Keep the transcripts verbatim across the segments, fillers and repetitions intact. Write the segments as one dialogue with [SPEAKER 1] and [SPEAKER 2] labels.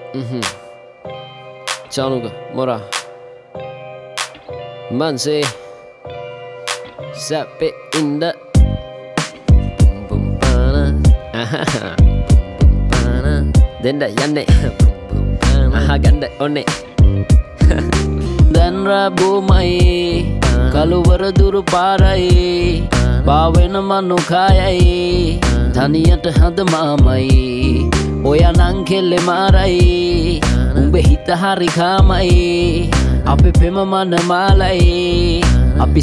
[SPEAKER 1] Mhm. Ciao Mora. Mansi. Zap it in the boom boom bana. Aha. Boom boom bana. Denda yanne. Boom boom bana. Aha ganda onne. Dan rabu mai. Kaluvara duru parai. Bawena manu kayai. Thaniyata hada mamai. Oya nang kelle marai. Umbe hita hari kamai. Ape pema mana malai. Api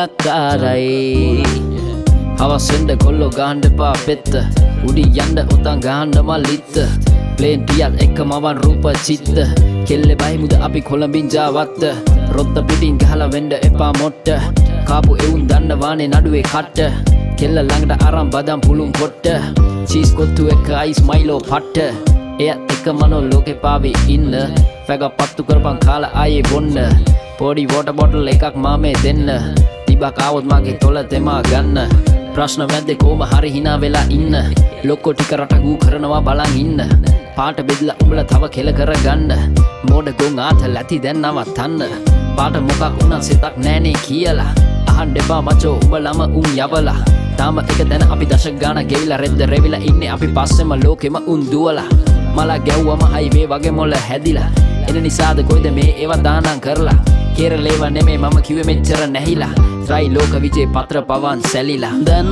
[SPEAKER 1] sellakkarai. Hawasenda kollo gahanda pa petta. Udi yanda utan gahanda malitta. Plane tiyat ekkamawan rupa chitta. Kelle bai muda api kolambin jawatta. Rotta pitin gahala wenda epa motta. Kaapu eun danna wane naduwe katta. Kella langda aram badam pulun kotta. Cheese kottu ekka ice milo patta. Eyat ekka mano loke pavi inna. Faga pattu karpan kala aye bonna. Podi water bottle ekak mame denna. Tiba kawot mage tola tema ganna. Prashna වැද්දේ කොම හරි hina වෙලා ඉන්න. ලොක්කෝ ටික රටගු කරනවා බලන් ඉන්න. පාට බෙදලා උඹලා තව කෙල කරගන්න. මෝඩ ගොන් ආතල් ඇති දැන් නවත්තන්න. පාට මොකක් වුණත් සිතක් නෑනේ කියලා. අහන්න එපා මචෝ උඹලම උන් යවලා. තාම එක දැන අපි දශක ගාන ගෙවිලා රෙද්ද රෙවිලා ඉන්නේ අපි පස්සෙම ලෝකෙම උන් දුවලා. මල ගැව්වම හයිවේ වගේ මොළ හැදිලා. එන නිසාද කොයිද මේ ඒවා දානම් කරලා. කෙරලේව නෙමේ මම කිව්වේ මෙච්චර නැහිලා. ත්‍රයි ලෝක විජේ පත්‍ර පවන් සැලිලා. දැන්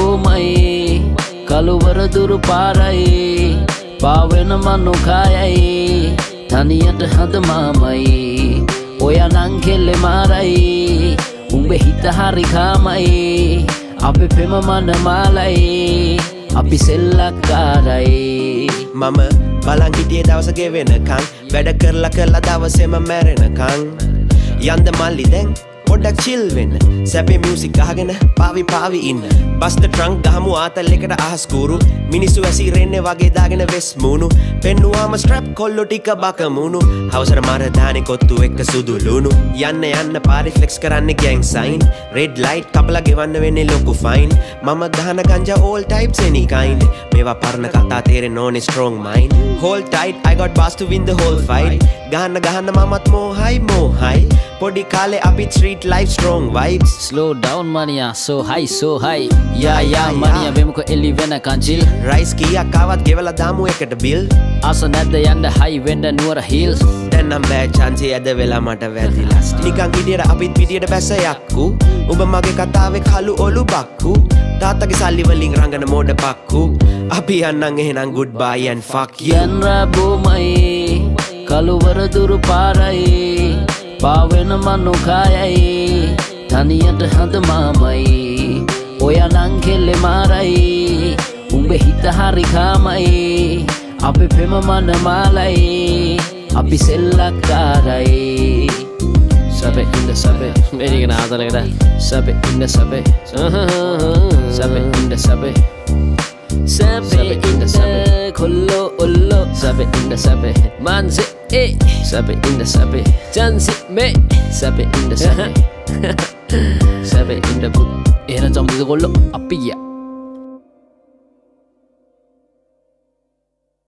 [SPEAKER 1] රාබුමයි කලුවර දුරු පාරයි. පාවෙන මනු කායයි. තනියට හද මාමයි. ඔයා නං කෙල්ලේ මාරයි. උඹේ හිත හරි කාමයි. අපි පෙම මන මාලයි. අපි සෙල්ලක්කාරයි.
[SPEAKER 2] මම බලන් හිටියේ දවසක වෙනකන්. වැඩ කරලා කරලා දවසෙම මැරෙනකන්. යන්ද මල්ලි දැන් පොඩ්ඩක් chill වෙන්න. සැපේ මියුසික් අහගෙන පාවි පාවි ඉන්න. බස් ද ට්‍රංක් ගහමු ආතල් එකට අහස් කූරු. මිනිස්සු ඇසිරෙන්නේ වගේ දාගෙන වෙස් මූණු. පෙන්නුවාම ස්ට්‍රැප් කොල්ලෝ ටික බකමුණු. හවසර මාර දානේ කොත්තු එක්ක සුදු ලුණු. යන්න යන්න පාරි ෆ්ලෙක්ස් කරන්නේ ගෑන්ග් සයින්. රෙඩ් ලයිට් කපලා ගෙවන්න වෙන්නේ ලොකු ෆයින්. මම ගහන ගංජා all types any kind. මේවා පරණ කතා තේරෙන්න ඕනේ strong mind. Hold tight I got bars to win the whole fight. ගහන්න ගහන්න මමත් මොහයි මොහයි. පොඩි කාලේ අපි street life strong vibes.
[SPEAKER 1] Slow down mania so high so high. Yeah yeah mania වෙමුක එලි වෙන කංචිල්.
[SPEAKER 2] rice කීයක් ආවත් ගෙවලා දාමු එකට bill.
[SPEAKER 1] ආස නැද්ද යන්න high වෙන්න නුවර hills.
[SPEAKER 2] දැන් නම් බෑ chance ඇද වෙලා මට වැදිලා. නිකන් හිටියට අපිත් පිටියට බැස යක්කු. ඔබ මගේ කතාවේ කළු ඔලු බක්කු. තාත්තගේ සල්ලි වලින් රංගන මෝඩ පක්කු. අපි යන්නම් එහෙනම් goodbye and fuck you.
[SPEAKER 1] යන් රාබුමයි කලුවර දුරු පාරයි. පාවෙන මනු කායයි. තනියට හද මාමයි. ඔයා නං කෙල්ලේ මාරයි. උඹේ හිත හරි කාමයි. අපි පෙම මන මාලයි. අපි සෙල්ලක්කාරයි. Sabe in the sabe. Very good answer like that. Sabe in the sabe. Sabe in the sabe. Sabe in the sabe. Kollo ollo. Sabe in the sabe. Manse eh. Sabe in the sabe. Jansi me. Sabe in the sabe. Sabe in the book. Era jam di kollo appiya.